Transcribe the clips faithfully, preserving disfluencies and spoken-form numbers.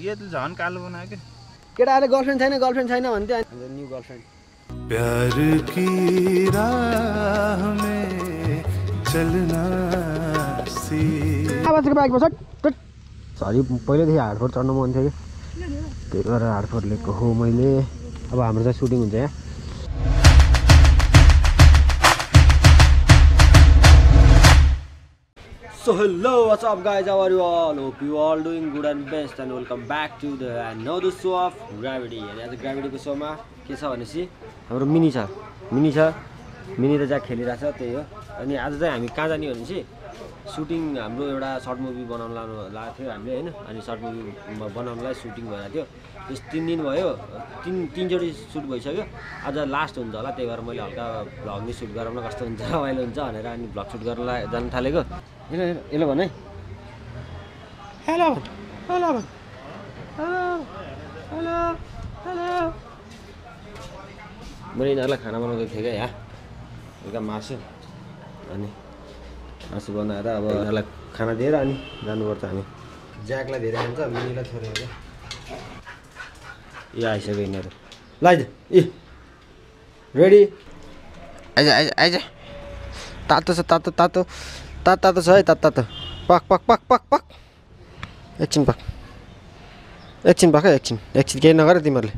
यो त झन् कालो बनायो के केटाहरुले गर्लफ्रेन्ड छैन गर्लफ्रेन्ड छैन भन्थे अनि न्यू गर्लफ्रेन्ड प्यार की राह में चलना सी आवाजको बाइक बस सरी पहिलेदेखि हार्डफोर चढ्न मन थियो कि त्यही भएर हार्डफोर लिएको हो मैले अब हाम्रो चाहिँ सुटिङ हुन्छ यहाँ So hello, what's up guys, how are you all? Hope you all doing good and best and welcome back to the another show of Gravity. And आज Gravity को शोमा के छ भनेपछि हाम्रो मिनी छ मिनी छ मिनी त जहाँ खेलिरहेछ त्यही हो अनि आज चाहिँ हामी कहाँ जाने भनेपछि सुटिङ हाम्रो एउटा सर्ट मुभी बनाउन लानु लागेको थियो हामीले हैन अनि सर्ट मुभी बनाउनलाई सुटिङ भइरहेको थियो त्यस तीन दिन भयो तीन तीनचोटि सुट भइसक्यो आज लास्ट हुन्छ होला त्यही भएर मैले हल्का भ्लग नि सुट गराउन कस्तो हुन्छ रमाइलो हुन्छ भनेर अनि भ्लग सुट गर्न जान थालेको हेलो हेलो भन है hello hello hello hello hello मैले यिनीहरूलाई खाना बनाउँदै थिएँ क्या यहाँ बेलुका मासु अनि मासु बनाएर अब यिनीहरूलाई खाना दिएर अनि जानुपर्छ हामी ज्याकलाई धेरै हुन्छ मिनीलाई छोडेर क्या ए आइसक्यो यिनीहरू लाइज ए रेडी आइज आइज आइज तातो छ तातो तातो तातो तातो छ है तातो तातो पक पक पक पक पक एकछिन पक एकछिन पक है एकछिन एकछिन केही नगर तिमीहरूले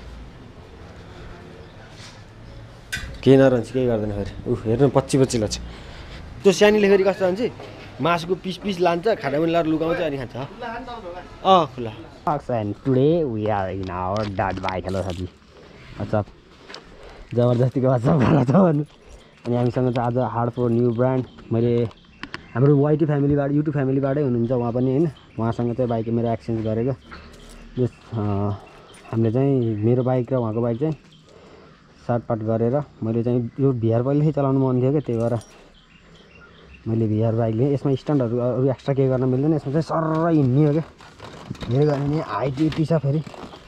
केही नरहन्छ केही गर्दैन फेरि ऊ हेर्नु पछि पछि लाग्छ त्यो सानीले फेरि कस्तो हुन्छ मासुको पिस पिस लान्छ खाना पनि लाएर लुकाउँछ अनि खान्छ अँ खुला And today we are in our dad bike. Hello साथी what's up जबरजस्तीको what's up गरेर छ भन्नु अनि हामीसँग चाहिँ आज हार्डफोर न्यू ब्रान्ड मैले हाम्रो वाइटी फ्यामिलीबाट युट्युब फ्यामिलीबाटै हुनुहुन्छ उहाँ पनि हैन उहाँसँग चाहिँ बाइक मेरो एक्सचेन्ज गरेको जस हामीले चाहिँ मेरो बाइक र उहाँको बाइक चाहिँ साटपाट गरेर मैले चाहिँ यो भिआर पहिलेदेखि चलाउनु मन थियो क्या त्यही भएर मैले भिआर बाइक लिएँ यसमा स्ट्यान्डहरू अरू एक्स्ट्रा केही गर्न मिल्दैन यसमा चाहिँ सरर हिँड्ने हो क्या धेरै गर्ने नि हाइट यति छ फेरि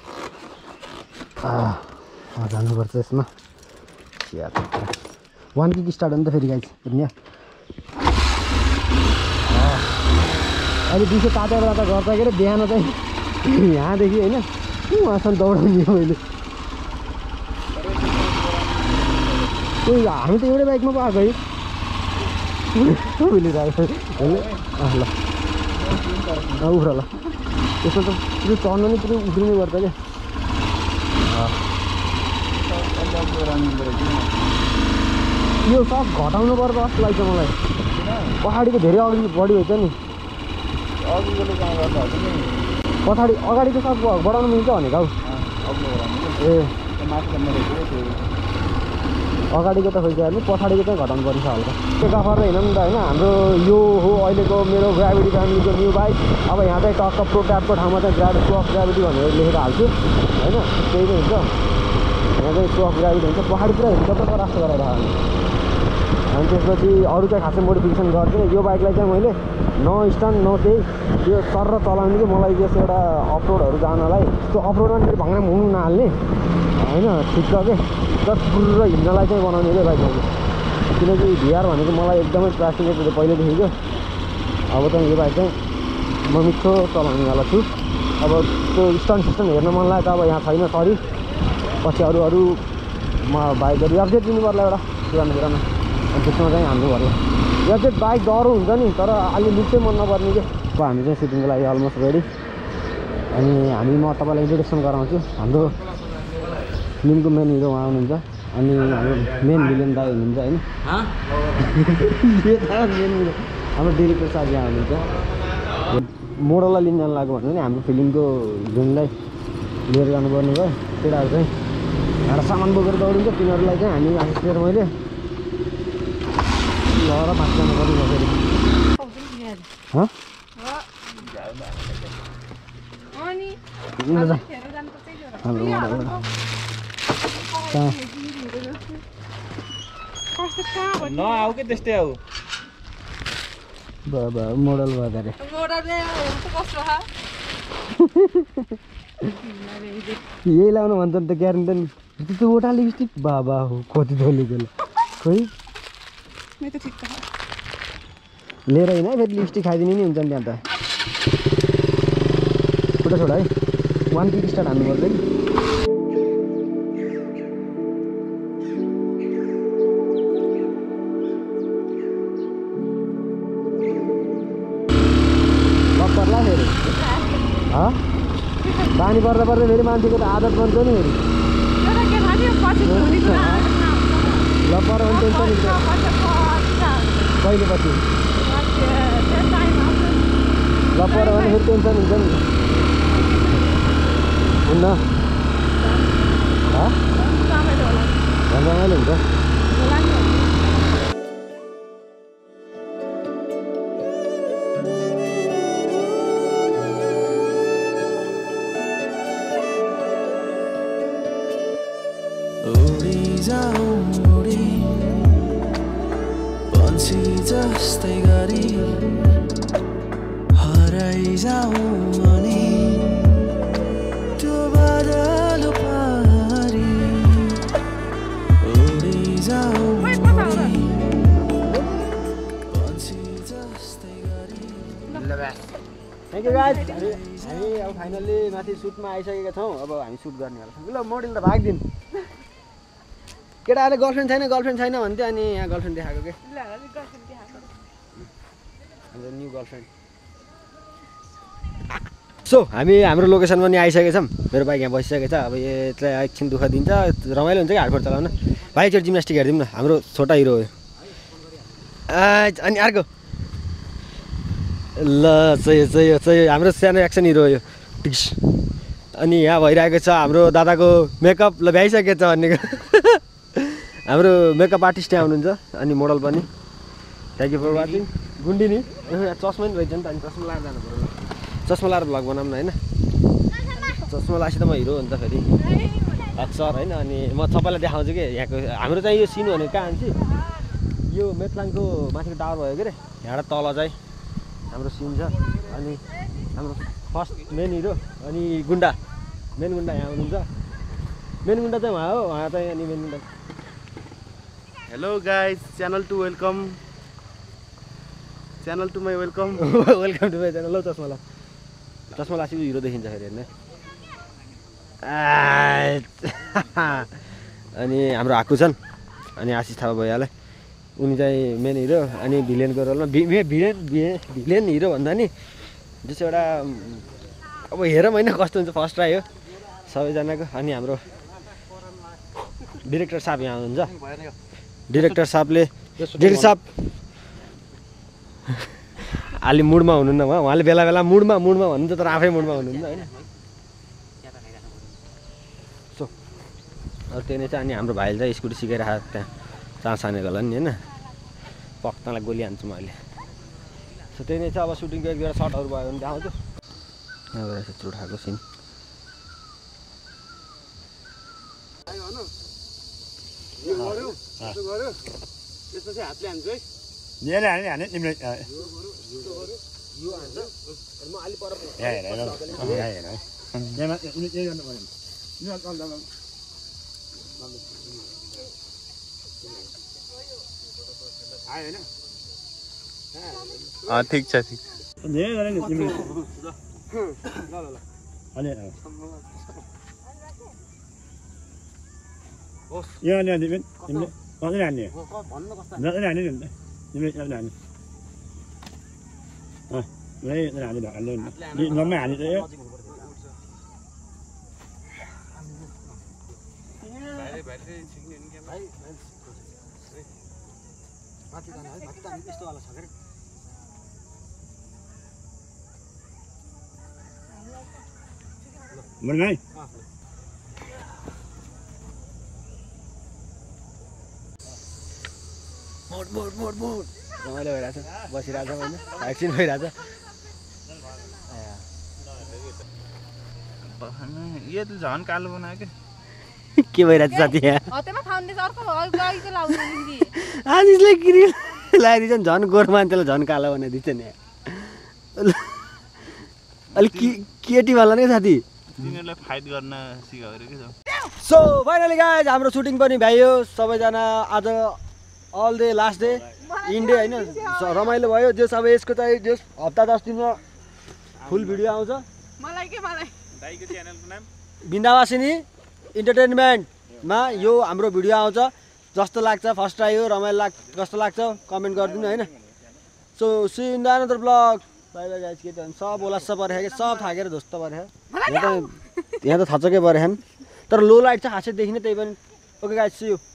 जानुपर्छ यसमा वान किक स्टार्ट हो नि त फेरि गाइस यहाँ अहिले दुई सय तातेर त गर्छ के अरे बिहान चाहिँ यहाँदेखि होइन उहाँसम्म दौडाउने मैले त्यही हामी त एउटै बाइकमा पो आएको है ल उफ्र ल यसमा त पुरै चढ्नु नि पुरै उफ्रिनु पर्छ क्या यो सब घटाउनु पर्छ जस्तो लाग्छ मलाई पछाडिको धेरै अघि बढी हुन्छ नि पछाडि अगाडिको सब बढाउनु मिल्छ भनेको हौ ए अगाडिको त खोइ नि पछाडिको चाहिँ घटाउनु पर्छ हल्का त्यो गफर हिँड्नु नि त होइन हाम्रो यो हो अहिलेको मेरो ग्राभिटी फ्यामिलीको न्यू बाइक अब यहाँ चाहिँ टक्क प्रो ट्यापको ठाउँमा चाहिँ ग्राभिटी स्टो अफ ग्राभिटी भनेर लेखेर हाल्छु होइन त्यही नै हुन्छ यहाँ चाहिँ स्टो अफ ग्राभिटी हुन्छ पहाडी पुरा हिँड्छ त रास्तो गरेर हाल्नु अनि त्यसपछि अरू चाहिँ खासै मोडिफिकेसन गर्दिनँ यो बाइकलाई चाहिँ मैले न स्ट्यान्ड न केही त्यो सर र चलाउने कि मलाई जस्तो एउटा अफरोडहरू जानलाई त्यो अफरोडमा फेरि भङ्गाम हुनु नहाल्ने होइन ठिक छ कि जस्ट पुरा हिँड्नलाई चाहिँ बनाउने क्या बाइक मैले किनकि भिआर भनेको मलाई एकदमै प्लास्टिक पहिल्यैदेखिको अब चाहिँ यो बाइक चाहिँ म मिठो चलाउनेवाला छु अब त्यो स्टन्ट सिस्टम हेर्न मन लाग्यो त अब यहाँ छैन सरी पछि अरू अरू म बाइकहरू एफजेड दिनु पर्ला एउटा पुरानो पुरानो अनि त्यसमा चाहिँ हाल्नु पर्ला एफजेड बाइक डह्रो हुन्छ नि तर अलि लुक चाहिँ मन नपर्ने क्या अब हामी चाहिँ सुटिङको लागि अलमोस्ट रेडी अनि हामी म तपाईँलाई इन्ट्रोडक्सन गराउँछु हाम्रो फिल्मको मेन हिरो उहाँ हुनुहुन्छ अनि हाम्रो मेन भिलेन दाइ हुनुहुन्छ होइन मेन हाम्रो डिरेक्टर साथी यहाँ हुनुहुन्छ मोडललाई लिन जानु लाग्यो भने नि हाम्रो फिल्मको हिरोइनलाई लिएर जानुपर्ने भयो केटाहरू चाहिँ एउटा सामान बोकेर दौडिन्छ तिनीहरूलाई चाहिँ हामी आफिसतिर मैले लहर पास जानु पर्ने फेरि हाम्रो मोडल नआऊ के त्यस्तै आऊ बाबा मोडल भयो अरे यही लाउनु भन्छ नि त ग्यारेन्टी नि त्यो ओटा लिपस्टिक बाबा हो कति धोलेको खोइ लिएर होइन फेरि लिपस्टिक खाइदिने नि हुन्छ नि त्यहाँ त छोटा छोटा है वान किक स्टार्ट हान्नु पर्छ नि पर्ला फेरि बानी पर्दा पर्दै फेरि मान्छेको त आदत बन्छ नि फेरि ल पर भने टेन्सन हुन्छ कहिले पछि ल पर भने फेरि टेन्सन हुन्छ नि हुन्न रमाइलो हुन्छ जस्तै गरी हराइजाऊ अनि त्यो बादल पारी उडिजाऊ थ्याङ्क यू गाइज हामी हामी अब फाइनल्ली माथि सुटमा आइसकेका छौँ अब हामी सुट गर्नेवाला छौँ ल मोडल त भागिदिउँ केटाहरूले गर्लफ्रेन्ड छैन गर्लफ्रेन्ड छैन भन्थ्यो अनि यहाँ गर्लफ्रेन्ड देखाएको के न्यू गर्लफ्रेन्ड सो हामी हाम्रो लोकेसनमा नि आइसकेको छौँ मेरो बाइक यहाँ बसिसकेको छ अब यसलाई एकछिन दुःख दिन्छ रमाइलो हुन्छ कि हार्डकोर चलाउन भाइ एकचोटि जिम्नास्टिक हेरिदिउँ न हाम्रो छोटा हिरो हो अनि अर्को ल चाहिँ चाहिँ चाहिँ हाम्रो सानो एक्सन हिरो हो यो टिक्स अनि यहाँ भइरहेको छ हाम्रो दादाको मेकअप ल भ्याइसकेको छ भनेको हाम्रो मेकअप आर्टिस्ट यहाँ हुनुहुन्छ अनि मोडल पनि थ्याङ्क यू फर वाचिङ गुन्डी नि चस्मा नि रहेछ नि त अनि चस्मा लाएर जानु पऱ्यो चस्मा लाएर भ्लग बनाऊँ न होइन चस्मा लाएपछि त म हिरो हो नि त फेरि अक्सर होइन अनि म सबैलाई देखाउँछु कि यहाँको हाम्रो चाहिँ यो सिन भनेको कहाँ आन्छ यो मेटलाङको माथिको टावर भयो के अरे यहाँबाट तल चाहिँ हाम्रो सिन छ अनि हाम्रो फर्स्ट मेन हिरो अनि गुन्डा मेन गुन्डा यहाँ हुनुहुन्छ मेन गुन्डा चाहिँ उहाँ हो उहाँ चाहिँ अनि मेन गुन्डा hello guys channel to welcome channel to my welcome welcome to my channel ल चस्मा ला चस्मा लासी हिरो देखिन्छ फेरि हेर्ने अनि हाम्रो हाकु छन् अनि आशिष थापा भइहाल्यो उनी चाहिँ मेन हिरो अनि भिलेनको रोलमा भिलेन भिलेन हिरो भन्दा नि जस्तो एउटा अब हेरौँ होइन कस्तो हुन्छ फर्स्ट ट्राई हो सबैजनाको अनि हाम्रो डिरेक्टर साहब यहाँ हुनुहुन्छ डिरेक्टर साहबले डिरेक्टर साहब अलि मुडमा हुनुहुन्न उहाँ उहाँले बेला बेला मुडमा मुडमा भन्नुहुन्छ तर आफै मुडमा हुनुहुन्न होइन सो अरू त्यो नै चाहिँ अनि हाम्रो भाइले चाहिँ स्कुटी सिकाइरहेको त्यहाँ चाँस हानेको होला नि होइन पक्तालाई गोली हान्छु म अहिले सो त्यही नै छ अब सुटिङको एक दुईवटा सर्टहरू भयो भने देखाउँछु अब रहेछ चुठाएको सिन ठिक छ ठिक यो अनि अनि तिमीले अझै हान्ने नजाने हान्ने नि त तिमीले नजाने हान्ने अँ नजाने हान्ने हान्ने नि नम्मै हान्ने त यो भन्नु है मोड मोड मोड मोड रमाइलो भइरहेछ बसिरहेछ होइन भ्याक्सिन भइरहेछ यो त झन् कालो बनायो कि के भइरहेछ साथी यहाँ हतेमा थाउन्दैछ अर्को अगाडि चाहिँ लाउनु नि आजलाई किरी लगाइदिन्छ नि झन् गोर मान्छेलाई झन् कालो बनाइदिन्छ नि अलिक केटीवाला नै साथी तिनीहरूलाई फाइट गर्न सिकाएर के छ सो फाइनली गाइज हाम्रो सुटिङ पनि भ्यायो सबैजना आज अल डे लास्ट डे इन्डे होइन रमाइलो भयो जस अब यसको चाहिँ जस हप्ता दस दिनमा फुल भिडियो आउँछ मलाई के मलाई दाइको च्यानलको नाम बिन्दावासिनी इन्टरटेनमेन्टमा यो हाम्रो भिडियो आउँछ जस्तो लाग्छ फर्स्ट ट्राई हो रमाइलो लाग जस्तो लाग्छ कमेन्ट गरिदिनु होइन so see in the another blog bye bye guys के त सब ओलास्स परेछ कि सब थाकेर ध्वस्त परेछ यहाँ त यहाँ त थचकै परेछन् तर लो लाइट छ खासै देखिने त्यही पनि ओके गाइस सी यू